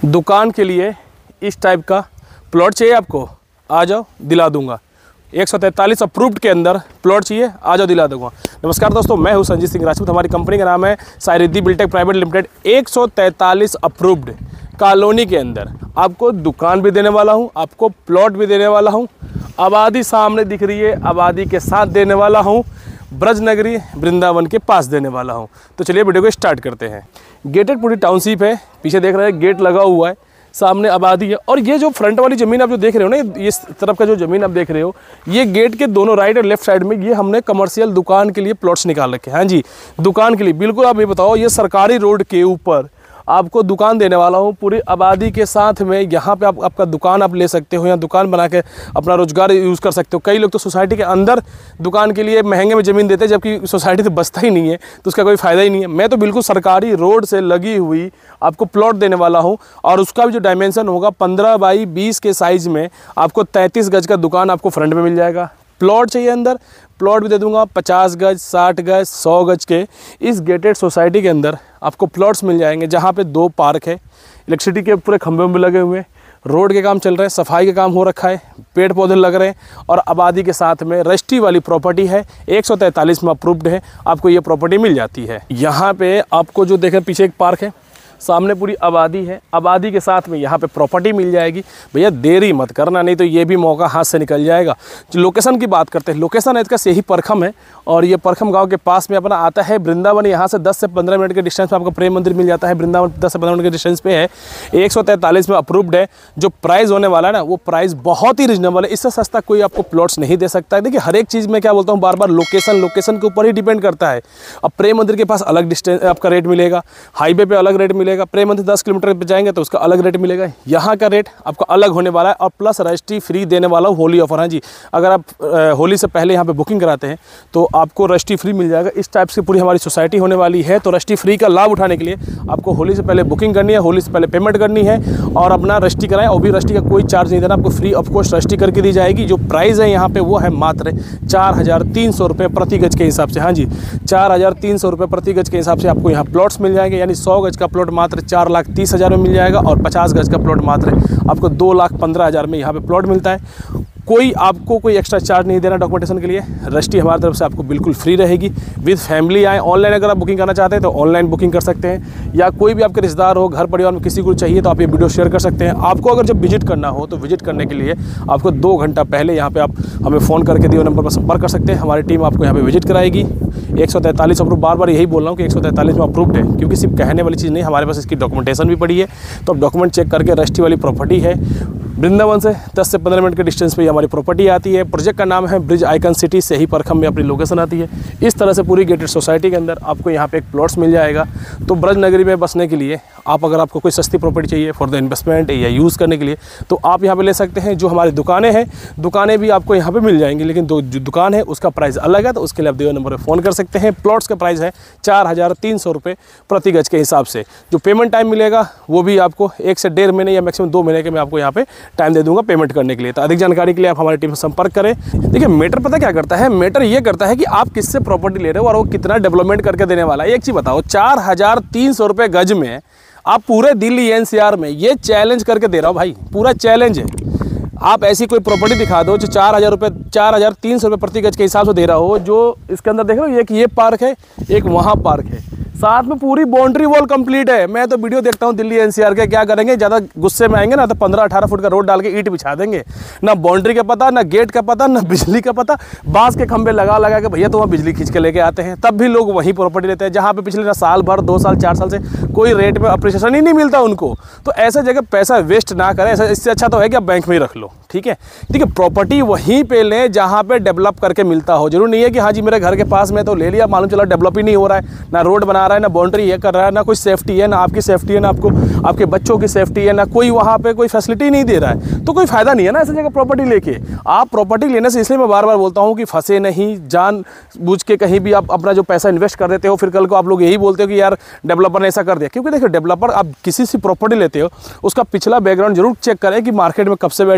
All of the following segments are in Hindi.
दुकान के लिए इस टाइप का प्लॉट चाहिए आपको, आ जाओ दिला दूंगा। 143 अप्रूव्ड के अंदर प्लॉट चाहिए, आ जाओ दिला दूंगा। नमस्कार दोस्तों, मैं हूं संजीत सिंह राजपूत। हमारी कंपनी का नाम है Sai Riddhi Buildtech private limited. 143 approved colony के अंदर आपको दुकान भी देने वाला हूं, आपको प्लॉट भी देने वाला हूं। आबादी सामने दिख रही है, आबादी के साथ देने वाला हूं। ब्रजनगरी वृंदावन के पास देने वाला हूं। तो चलिए वीडियो को स्टार्ट करते हैं। गेटेड पूरी टाउनशिप है, पीछे देख रहे हैं गेट लगा हुआ है, सामने आबादी है। और ये जो फ्रंट वाली ज़मीन आप जो देख रहे हो ना, इस तरफ का जो ज़मीन आप देख रहे हो, ये गेट के दोनों राइट और लेफ्ट साइड में ये हमने कमर्शियल दुकान के लिए प्लॉट्स निकाल रखे हैं। हाँ जी, दुकान के लिए बिल्कुल। आप ये बताओ, ये सरकारी रोड के ऊपर आपको दुकान देने वाला हूँ पूरी आबादी के साथ में। यहाँ पे आपका दुकान आप ले सकते हो या दुकान बना के अपना रोजगार यूज़ कर सकते हो। कई लोग तो सोसाइटी के अंदर दुकान के लिए महंगे में ज़मीन देते हैं, जबकि सोसाइटी तो बचता ही नहीं है, तो उसका कोई फ़ायदा ही नहीं है। मैं तो बिल्कुल सरकारी रोड से लगी हुई आपको प्लॉट देने वाला हूँ, और उसका भी जो डायमेंशन होगा 15 बाई 20 के साइज़ में आपको 33 गज का दुकान आपको फ्रंट में मिल जाएगा। प्लॉट चाहिए अंदर, प्लॉट भी दे दूंगा 50 गज, 60 गज, 100 गज के। इस गेटेड सोसाइटी के अंदर आपको प्लॉट्स मिल जाएंगे, जहाँ पे 2 पार्क है, इलेक्ट्रिसिटी के पूरे खंभे में लगे हुए हैं, रोड के काम चल रहे हैं, सफाई के काम हो रखा है, पेड़ पौधे लग रहे हैं, और आबादी के साथ में रजिस्ट्री वाली प्रॉपर्टी है। 143 में अप्रूव्ड है, आपको ये प्रॉपर्टी मिल जाती है। यहाँ पे आपको जो देखें, पीछे एक पार्क है, सामने पूरी आबादी है, आबादी के साथ में यहाँ पे प्रॉपर्टी मिल जाएगी। भैया देरी मत करना, नहीं तो ये भी मौका हाथ से निकल जाएगा। जो लोकेशन की बात करते हैं, लोकेशन है इसका यही परखम है, और ये परखम गांव के पास में अपना आता है वृंदावन। यहाँ से 10 से 15 मिनट के डिस्टेंस पे आपको प्रेम मंदिर मिल जाता है। वृंदावन 10 से 15 मिनट के डिस्टेंस पे है। 143 में अप्रूव्ड है। जो प्राइस होने वाला है ना, वो प्राइस बहुत ही रिजनेबल है। इससे सस्ता कोई आपको प्लॉट्स नहीं दे सकता है। देखिए, हर एक चीज़ में क्या बोलता हूँ बार बार, लोकेशन के ऊपर ही डिपेंड करता है। अब प्रेम मंदिर के पास अलग डिस्टेंस आपका रेट मिलेगा, हाईवे पे अलग रेट मिलेगा। प्रेम मंदिर 10 किलोमीटर पे जाएंगे तो उसका अलग रेट मिलेगा। यहाँ का रेट आपका अलग होने वाला है, और प्लस रजिस्ट्री फ्री देने वाला हूँ, होली ऑफर। हाँ जी, अगर आप होली से पहले यहाँ पे बुकिंग कराते हैं तो आपको रजिस्ट्री फ्री मिल जाएगा। इस टाइप से पूरी हमारी सोसाइटी होने वाली है। तो रजिस्ट्री फ्री का लाभ उठाने के लिए आपको होली से पहले बुकिंग करनी है, होली से पहले पेमेंट करनी है, और अपना रजिस्ट्री कराएं। और भी रजिस्ट्री का कोई चार्ज नहीं देना, आपको फ्री ऑफ कॉस्ट रजिस्ट्री करके दी जाएगी। जो प्राइस है यहाँ पे वो है मात्र 4300 रुपये प्रति गज के हिसाब से। हाँ जी, 4300 रुपये प्रति गज के हिसाब से आपको यहाँ प्लॉट्स मिल जाएंगे। यानी 100 गज का प्लॉट मात्र 4,30,000 में मिल जाएगा, और 50 गज का प्लॉट मात्र आपको 2,15,000 में यहाँ पे प्लॉट मिलता है। आपको कोई एक्स्ट्रा चार्ज नहीं देना डॉक्यूमेंटेशन के लिए। रजिस्ट्री हमारी तरफ से आपको बिल्कुल फ्री रहेगी। विद फैमिली आए, ऑनलाइन अगर आप बुकिंग करना चाहते हैं तो ऑनलाइन बुकिंग कर सकते हैं, या कोई भी आपके रिश्तेदार हो, घर परिवार में किसी को चाहिए तो आप ये वीडियो शेयर कर सकते हैं। आपको अगर जब विजिट करना हो तो विजिट करने के लिए आपको 2 घंटा पहले यहाँ पे आप हमें फ़ोन करके दिए नंबर पर संपर्क कर सकते हैं। हमारी टीम आपको यहाँ पे विजिट कराएगी। 143 अप्रूव, बार बार यही बोल रहा हूँ कि 143 में अप्रूव्ड है, क्योंकि सिर्फ कहने वाली चीज़ नहीं, हमारे पास इसकी डॉक्यूमेंटेशन भी पड़ी है। तो आप डॉक्यूमेंट चेक करके, रजिस्ट्री वाली प्रॉपर्टी है। वृंदावन से 10 से 15 मिनट के डिस्टेंस पे ये हमारी प्रॉपर्टी आती है। प्रोजेक्ट का नाम है ब्रिज आइकन सिटी, से ही परखम में अपनी लोकेशन आती है। इस तरह से पूरी गेटेड सोसाइटी के अंदर आपको यहाँ पे एक प्लॉट्स मिल जाएगा। तो ब्रजनगरी में बसने के लिए अगर आपको कोई सस्ती प्रॉपर्टी चाहिए फॉर द इन्वेस्टमेंट या यूज़ करने के लिए, तो आप यहाँ पे ले सकते हैं। जो हमारी दुकानें हैं, दुकानें भी आपको यहाँ पे मिल जाएंगी, लेकिन जो दुकान है उसका प्राइस अलग है। तो उसके लिए आप दिए नंबर पर फ़ोन कर सकते हैं। प्लॉट्स का प्राइस है 4300 रुपये प्रति गज के हिसाब से। जो पेमेंट टाइम मिलेगा वो भी आपको 1 से 1.5 महीने या मैक्सिमम 2 महीने के मैं आपको यहाँ पे टाइम दे दूँगा पेमेंट करने के लिए। तो अधिक जानकारी के लिए आप हमारी टीम से संपर्क करें। देखिए, मैटर पता क्या करता है, मैटर ये करता है कि आप किससे प्रॉपर्टी ले रहे हो और वो कितना डेवलपमेंट करके देने वाला है। एक चीज़ बताओ, 4300 रुपये गज में आप पूरे दिल्ली एनसीआर में ये चैलेंज करके दे रहा हो भाई, पूरा चैलेंज है। आप ऐसी कोई प्रॉपर्टी दिखा दो जो 4300 रुपये प्रति गज के हिसाब से दे रहा हो। जो इसके अंदर देख रहे हो, एक ये पार्क है, एक वहाँ पार्क है, साथ में पूरी बाउंड्री वॉल कंप्लीट है। मैं तो वीडियो देखता हूँ दिल्ली एनसीआर के, क्या करेंगे, ज़्यादा गुस्से में आएंगे ना तो 15-18 फुट का रोड डाल के ईंट बिछा देंगे। ना बाउंड्री का पता, ना गेट का पता, ना बिजली का पता, बांस के खंभे लगा के भैया तो वहाँ बिजली खींच के लेके आते हैं। तब भी लोग वहीं प्रॉपर्टी लेते हैं, जहाँ पे पिछले साल भर, 2 साल, 4 साल से कोई रेट में अप्रिसिएशन ही नहीं मिलता उनको। तो ऐसे जगह पैसा वेस्ट ना करें। इससे अच्छा तो है कि आप बैंक में ही रख लो। ठीक है, देखिए, प्रॉपर्टी वहीं पे लें जहाँ पे डेवलप करके मिलता हो। जरूर नहीं है कि हाँ जी मेरे घर के पास में तो ले लिया, मालूम चला डेवलप ही नहीं हो रहा है, ना रोड बना रहा है, ना बाउंड्री ये कर रहा है, ना कोई सेफ्टी है, ना आपकी सेफ्टी है, ना आपको आपके बच्चों की सेफ्टी है, ना कोई वहाँ पे कोई फैसिलिटी नहीं दे रहा है। तो कोई फायदा नहीं है ना ऐसी जगह प्रॉपर्टी लेके। आप प्रॉपर्टी लेने से, इसलिए मैं बार बार बोलता हूँ कि फंसे नहीं, जान बूझ के कहीं भी आप अपना जो पैसा इन्वेस्ट कर देते हो, फिर कल को आप लोग यही बोलते हो कि यार डेवलपर ने ऐसा कर दिया। क्योंकि देखिए, डेवलपर आप किसी से प्रॉपर्टी लेते हो, उसका पिछला बैकग्राउंड जरूर चेक करें कि मार्केट में कब से बैठा हुआ है,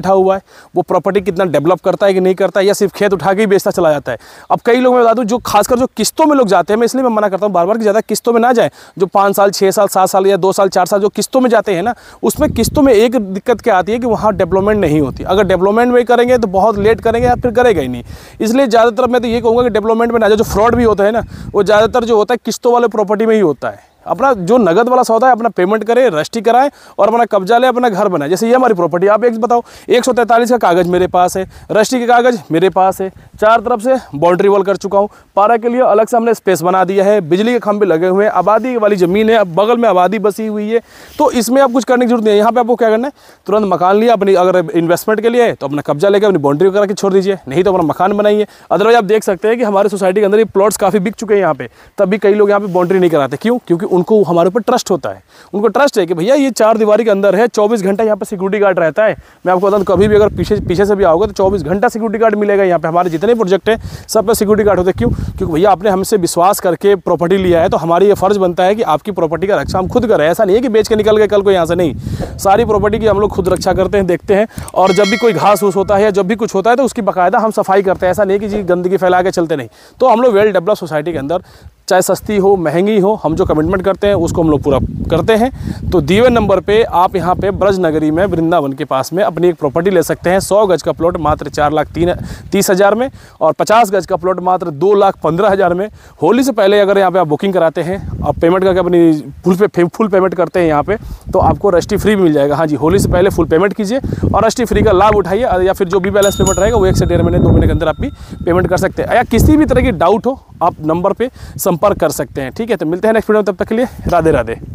वो प्रॉपर्टी कितना डेवलप करता है कि नहीं करता है, या सिर्फ खेत उठा के ही बेचता चला जाता है। अब कई लोग मैं बता दूं, जो खासकर जो किस्तों में लोग जाते हैं, मैं इसलिए मैं मना करता हूँ बार बार कि ज़्यादा किस्तों में ना जाए। जो 5 साल 6 साल 7 साल या 2 साल 4 साल जो किस्तों में जाते हैं ना, उसमें किस्तों में एक दिक्कत क्या आती है कि वहाँ डेवलपमेंट नहीं होती। अगर डेवलपमेंट में करेंगे तो बहुत लेट करेंगे या फिर करेगा ही नहीं। इसलिए ज़्यादातर मैं तो ये कहूँगा कि डेवलपमेंट में ना जाए। जो फ्रॉड भी होता है ना, वो ज़्यादातर जो होता है किस्तों वाले प्रॉपर्टी में ही होता है। अपना जो नगद वाला सौदा है अपना पेमेंट करे, रजिस्ट्री कराए और अपना कब्जा ले, अपना घर बनाए। जैसे ये हमारी प्रॉपर्टी, आप एक बताओ, 143 का कागज़ मेरे पास है, रजिस्ट्री के कागज़ मेरे पास है, 4 तरफ से बाउंड्री वॉल कर चुका हूँ, पारा के लिए अलग से हमने स्पेस बना दिया है, बिजली के खंभे लगे हुए हैं, आबादी वाली ज़मीन है, बगल में आबादी बसी हुई है। तो इसमें आप कुछ करने की जरूरत नहीं है। यहाँ पर आपको क्या करना है, तुरंत मकान लिया, अपनी अगर इन्वेस्टमेंट के लिए है तो अपना कब्जा लेकर अपनी बाउंड्री करा के छोड़ दीजिए, नहीं तो अपना मकान बनाइए। अदरवाइज आप देख सकते हैं कि हमारे सोसाइटी के अंदर ये प्लॉट्स काफ़ी बिक चुके हैं यहाँ पे, तब भी कई लोग यहाँ पे बाउंड्री नहीं कराते। क्यों? क्योंकि उनको हमारे ऊपर ट्रस्ट होता है। उनको ट्रस्ट है कि भैया ये 4 दीवारी के अंदर है, 24 घंटा यहाँ पे सिक्योरिटी गार्ड रहता है। मैं आपको बता दूं, कभी भी अगर पीछे से भी आओगे तो 24 घंटा सिक्योरिटी गार्ड मिलेगा यहाँ पे। हमारे जितने प्रोजेक्ट है सब पे सिक्योरिटी गार्ड होते हैं। क्यों? क्योंकि भैया आपने हमसे विश्वास करके प्रॉपर्टी लिया है, तो हमारी ये फर्ज बनता है कि आपकी प्रॉपर्टी का रक्षा हम खुद करें। ऐसा नहीं है कि बेच के निकल गए कल को यहाँ से, नहीं, सारी प्रॉपर्टी की हम लोग खुद रक्षा करते हैं, देखते हैं। और जब भी कोई घास फूस होता है या जब भी कुछ होता है तो उसकी बाकायदा हम सफाई करते हैं। ऐसा नहीं कि जी गंदगी फैला के चलते नहीं। तो हम लोग वेल डेवलप सोसाइटी के अंदर, चाहे सस्ती हो महंगी हो, हम जो कमिटमेंट करते हैं उसको हम लोग पूरा करते हैं। तो दिए हुए नंबर पे आप यहाँ पे ब्रज नगरी में वृंदावन के पास में अपनी एक प्रॉपर्टी ले सकते हैं। 100 गज का प्लॉट मात्र 4,30,000 में और 50 गज का प्लॉट मात्र 2,15,000 में। होली से पहले अगर यहाँ पे आप बुकिंग कराते हैं, आप पेमेंट करके अपनी फुल पेमेंट करते हैं यहाँ पे, तो आपको रजिस्ट्री फ्री मिल जाएगा। हाँ जी, होली से पहले फुल पेमेंट कीजिए और रजिस्ट्री फ्री का लाभ उठाइए, या फिर जो भी बैलेंस पेमेंट रहेगा वो 1 से 1.5 महीने 2 महीने के अंदर आप भी पेमेंट कर सकते हैं। या किसी भी तरह की डाउट हो आप नंबर पे संपर्क कर सकते हैं। ठीक है, तो मिलते हैं नेक्स्ट वीडियो में, तब तक के लिए राधे राधे।